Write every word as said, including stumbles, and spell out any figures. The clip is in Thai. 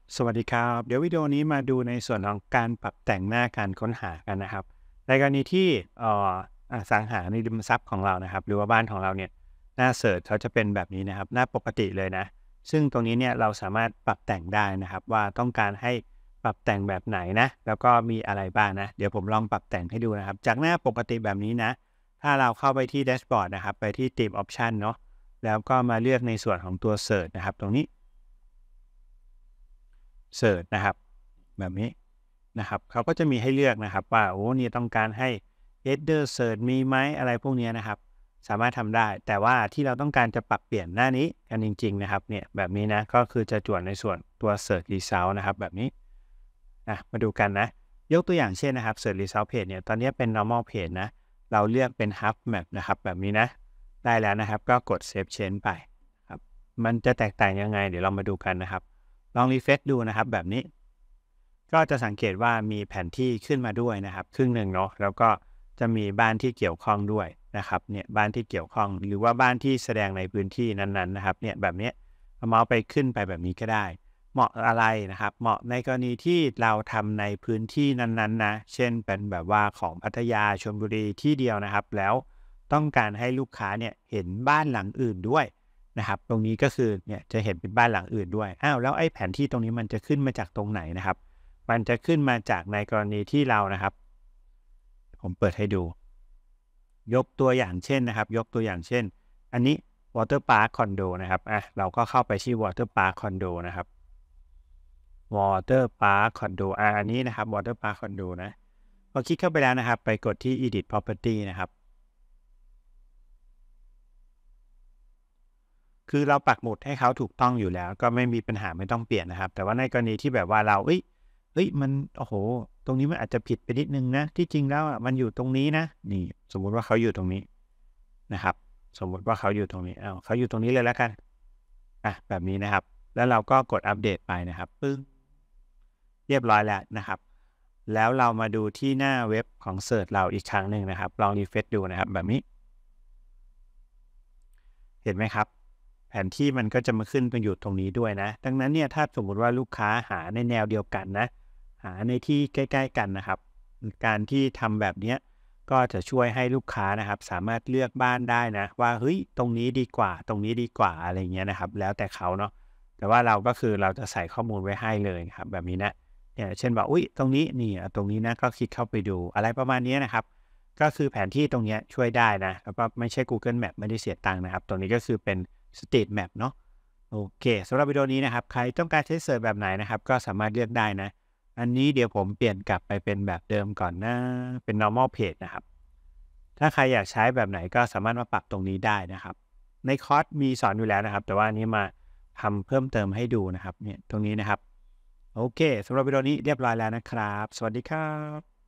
สวัสดีครับเดี๋ยววิดีโอนี้มาดูในส่วนของการปรับแต่งหน้าการค้นหากันนะครับในกรณีที่เอ่ออสังหาริมทรัพย์ของเรานะครับหรือว่าบ้านของเราเนี่ยหน้าเสิร์ชเขาจะเป็นแบบนี้นะครับหน้าปกติเลยนะซึ่งตรงนี้เนี่ยเราสามารถปรับแต่งได้นะครับว่าต้องการให้ปรับแต่งแบบไหนนะแล้วก็มีอะไรบ้างนะเดี๋ยวผมลองปรับแต่งให้ดูนะครับจากหน้าปกติแบบนี้นะถ้าเราเข้าไปที่แดชบอร์ดนะครับไปที่ Theme Option เนาะแล้วก็มาเลือกในส่วนของตัวเสิร์ชนะครับตรงนี้ เสิร์ชนะครับแบบนี้นะครับเขาก็จะมีให้เลือกนะครับว่าโอ้เนี่ยต้องการให้ header search มีไหมอะไรพวกนี้นะครับสามารถทำได้แต่ว่าที่เราต้องการจะปรับเปลี่ยนหน้านี้กันจริงๆนะครับเนี่ยแบบนี้นะก็คือจะจวดในส่วนตัว search result นะครับแบบนี้นะมาดูกันนะยกตัวอย่างเช่นนะครับ search result page เนี่ยตอนนี้เป็น normal page นะเราเลือกเป็น hub map นะครับแบบนี้นะได้แล้วนะครับก็กด save change ไปครับมันจะแตกต่างยังไงเดี๋ยวเรามาดูกันนะครับ ลองรีเฟรชดูนะครับแบบนี้ก็จะสังเกตว่ามีแผนที่ขึ้นมาด้วยนะครับครึ่งหนึ่งเนาะแล้วก็จะมีบ้านที่เกี่ยวข้องด้วยนะครับเนี่ยบ้านที่เกี่ยวข้องหรือว่าบ้านที่แสดงในพื้นที่นั้นๆนะครับเนี่ยแบบนี้เอาเมาส์ไปขึ้นไปแบบนี้ก็ได้เหมาะอะไรนะครับเหมาะในกรณีที่เราทำในพื้นที่นั้นๆนะเช่นเป็นแบบว่าของพัทยาชลบุรีที่เดียวนะครับแล้วต้องการให้ลูกค้าเนี่ยเห็นบ้านหลังอื่นด้วย นะครับตรงนี้ก็คือเนี่ยจะเห็นเป็นบ้านหลังอื่นด้วยอ้าวแล้วไอ้แผนที่ตรงนี้มันจะขึ้นมาจากตรงไหนนะครับมันจะขึ้นมาจากในกรณีที่เรานะครับผมเปิดให้ดูยกตัวอย่างเช่นนะครับยกตัวอย่างเช่นอันนี้ Water Park Condo นะครับอ่ะเราก็เข้าไปที่ Water Park Condo นะครับ Water Park Condo อ่ะอันนี้นะครับ Water Park Condo นะพอคลิกเข้าไปแล้วนะครับไปกดที่ Edit Property นะครับ คือเราปักหมุดให้เขาถูกต้องอยู่แล้วก็ไม่มีปัญหาไม่ต้องเปลี่ยนนะครับแต่ว่าในกรณีที่แบบว่าเราเฮ้ยเฮ้ยมันโอ้โฮตรงนี้มันอาจจะผิดไปนิดหนึ่งนะที่จริงแล้วอะมันอยู่ตรงนี้นะนี่สมมุติว่าเขาอยู่ตรงนี้นะครับสมมุติว่าเขาอยู่ตรงนี้อ้าวเขาอยู่ตรงนี้เลยแล้วกันอะแบบนี้นะครับแล้วเราก็กดอัปเดตไปนะครับปึ้งเรียบร้อยแล้วนะครับแล้วเรามาดูที่หน้าเว็บของเซิร์ชเราอีกครั้งหนึ่งนะครับลอง refresh ดูนะครับแบบนี้ เห็นไหมครับแผนที่มันก็จะมาขึ้นตรงอยู่ตรงนี้ด้วยนะดังนั้นเนี่ยถ้าสมมุติว่าลูกค้าหาในแนวเดียวกันนะหาในที่ใกล้ๆกันนะครับการที่ทำแบบเนี้ยก็จะช่วยให้ลูกค้านะครับสามารถเลือกบ้านได้นะว่าเฮ้ยตรงนี้ดีกว่าตรงนี้ดีกว่าอะไรเงี้ยนะครับแล้วแต่เขาเนาะแต่ว่าเราก็คือเราจะใส่ข้อมูลไว้ให้เลยครับแบบนี้นะเนี่ยเช่นบอกอุ๊ยตรงนี้นี่ตรงนี้นะก็คลิกเข้าไปดูอะไรประมาณนี้นะครับ ก็คือแผนที่ตรงเนี้ยช่วยได้นะแล้วก็ไม่ใช่ Google Maps ไม่ได้เสียตังค์นะครับตรงนี้ก็คือเป็น Street Map เนาะโอเคสำหรับวิดีโอนี้นะครับใครต้องการใช้เสิร์ชแบบไหนนะครับก็สามารถเลือกได้นะอันนี้เดี๋ยวผมเปลี่ยนกลับไปเป็นแบบเดิมก่อนนะเป็น normal page นะครับถ้าใครอยากใช้แบบไหนก็สามารถมาปรับตรงนี้ได้นะครับในคอร์สมีสอนอยู่แล้วนะครับแต่ว่าอันนี้มาทำเพิ่มเติมให้ดูนะครับเนี่ยตรงนี้นะครับโอเคสำหรับวิดีโอนี้เรียบร้อยแล้วนะครับสวัสดีครับ